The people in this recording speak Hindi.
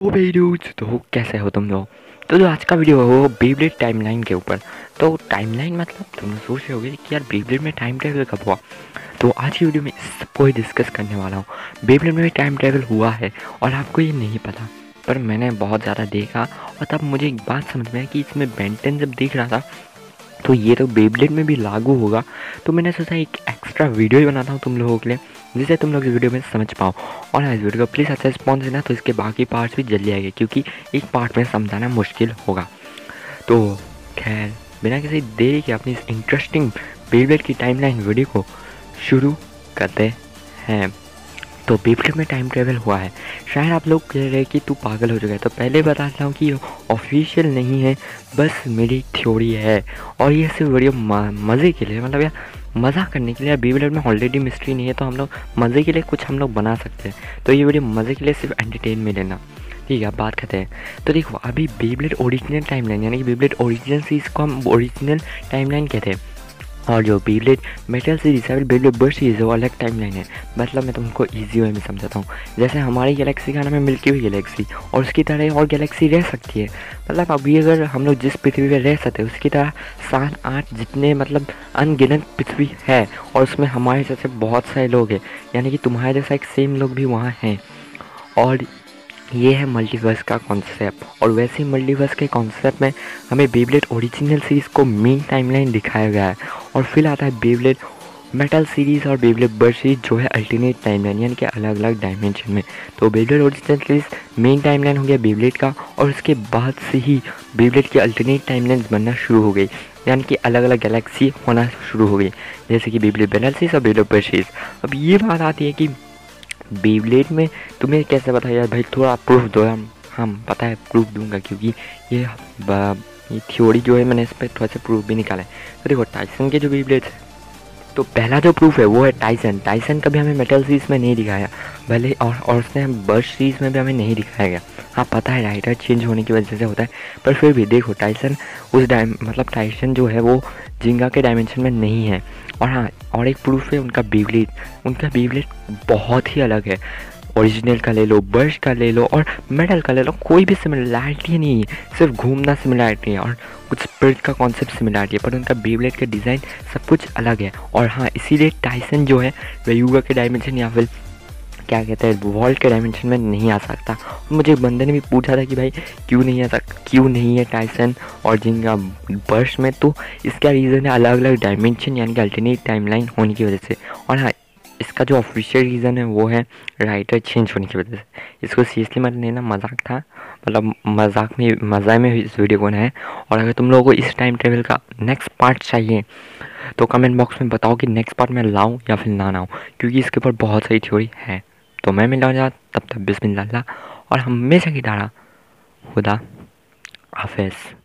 ओ भाई dudes, तो कैसे हो तुम लोग। तो जो आज का वीडियो है वो बेब्लेड टाइमलाइन के ऊपर। तो टाइमलाइन मतलब तुम लोग सोच रहे होगे कि यार बेब्लेड में टाइम ट्रैवल कब हुआ। तो आज की वीडियो में सबको ही डिस्कस करने वाला हूँ। बेब्लेड में भी टाइम ट्रैवल हुआ है और आपको ये नहीं पता, पर मैंने बहुत ज़्यादा देखा और तब मुझे एक बात समझ में आई कि इसमें बेंटेन जब देख रहा था तो ये तो बेब्लेड में भी लागू होगा। तो मैंने सोचा एक एक्स्ट्रा वीडियो ही बनाता हूँ तुम लोगों के लिए, जिससे तुम लोग इस वीडियो में समझ पाओ। और हाँ, इस वीडियो को प्लीज़ अच्छा रिस्पॉन्स देना, तो इसके बाकी पार्ट्स भी जल्दी आएंगे क्योंकि एक पार्ट में समझाना मुश्किल होगा। तो खैर, बिना किसी देरी के अपनी इस इंटरेस्टिंग बेब्लेड की टाइमलाइन वीडियो को शुरू करते हैं। तो बेब्लेड में टाइम ट्रैवल हुआ है। शायद आप लोग कह रहे हैं कि तू पागल हो चुका है, तो पहले बताता हूँ कि ये ऑफिशियल नहीं है, बस मेरी थ्योरी है। और ये सिर्फ वीडियो मज़े के लिए, मतलब यार मज़ा करने के लिए। बेब्लेड में ऑलरेडी मिस्ट्री नहीं है तो हम लोग मज़े के लिए कुछ हम लोग बना सकते हैं। तो ये वीडियो मज़े के लिए, सिर्फ एंटरटेन में लेना, ठीक है। अब बात करते हैं। तो देखो, अभी बेब्लेड ओरिजिनल टाइमलाइन, यानी कि बेब्लेड ओरिजिनल सीरीज को हम ओरिजिनल टाइमलाइन कहते हैं। और जो बेब्लेड मेटल सीरीज है, बेब्लेड बर्स्ट सीरीज है, वो अलग टाइमलाइन है। मतलब मैं तुमको ईजी वे में समझाता हूँ। जैसे हमारी गैलेक्सी का नाम है मिल्की वे गैलेक्सी, और उसकी तरह और गैलेक्सी रह सकती है। मतलब अभी अगर हम लोग जिस पृथ्वी पर रह सकते हैं उसकी तरह 7-8 जितने मतलब अनगिनत पृथ्वी है, और उसमें हमारे जैसे बहुत सारे लोग हैं, यानी कि तुम्हारे जैसा एक सेम लोग भी वहाँ हैं। और ये है मल्टीवर्स का कॉन्सेप्ट। और वैसे ही मल्टीवर्स के कॉन्सेप्ट में हमें बेब्लेड ओरिजिनल सीरीज़ को मेन टाइमलाइन दिखाया गया है। और फिर आता है बेब्लेड मेटल सीरीज़ और बेब्लेड बर्स्ट सीरीज, जो है अल्टरनेट टाइमलाइन, यानी कि अलग अलग डायमेंशन में। तो Beyblade original series main timeline हो गया बेब्लेड का, और उसके बाद से ही बेब्लेड की अल्टरनेट टाइमलाइन बनना शुरू हो गई, यानी कि अलग अलग गैलेक्सी होना शुरू हो गई, जैसे कि बेब्लेड मेटल सीरीज और बेब्लेड बर्स्ट सीरीज। अब ये बात आती है कि बेब्लेड में तुम्हें कैसे पता यार भाई, थोड़ा प्रूफ दो। हम पता है प्रूफ दूंगा, क्योंकि ये ये थ्योरी जो है मैंने इस पर थोड़ा सा प्रूफ भी निकाला है। तो देखो, टाइसन के जो बेब्लेड है, तो पहला जो प्रूफ है वो है टाइसन। टाइसन कभी हमें मेटल सीरीज में नहीं दिखाया, भले और उसने बर्स्ट सीरीज में भी हमें नहीं दिखाया गया। हाँ पता है, राइटर चेंज होने की वजह से होता है, पर फिर भी देखो टाइसन उस मतलब टाइसन जो है वो जिंगा के डायमेंशन में नहीं है। और हाँ, और एक प्रूफ है उनका बेब्लेड। उनका बेब्लेड बहुत ही अलग है। ओरिजिनल का ले लो, बर्स्ट का ले लो, और मेटल का ले लो, कोई भी सिमिलरिटी नहीं है। सिर्फ घूमना सिमिलरिटी है और कुछ स्पिरिट का कॉन्सेप्ट सिमिलरिटी है, पर उनका बेब्लेड का डिज़ाइन सब कुछ अलग है। और हाँ, इसीलिए टाइसन जो है वह युगा के डायमेंशन या फिर क्या कहते हैं वॉल्ट के डायमेंशन में नहीं आ सकता। और मुझे एक बंदे ने भी पूछा था कि भाई क्यों नहीं आ सकता, क्यों नहीं है टाइसन और जिनका बर्स्ट में। तो इसका रीज़न है अलग अलग डायमेंशन, यानी कि अल्टरनेट टाइमलाइन होने की वजह से। और हाँ, इसका जो ऑफिशियल रीज़न है वो है राइटर चेंज होने की वजह से। इसको सीरियसली मत लेना, मजाक था, मतलब मज़ा में इस वीडियो को बनाया है। और अगर तुम लोगों को इस टाइम ट्रेवल का नेक्स्ट पार्ट चाहिए तो कमेंट बॉक्स में बताओ कि नेक्स्ट पार्ट मैं लाऊं या फिर ना लाऊं, क्योंकि इसके ऊपर बहुत सारी थ्योरी है। तो मैं मिला जा, तब तक बिस्मिल्लाह, और हमेशा की तरह खुदा हाफिज़।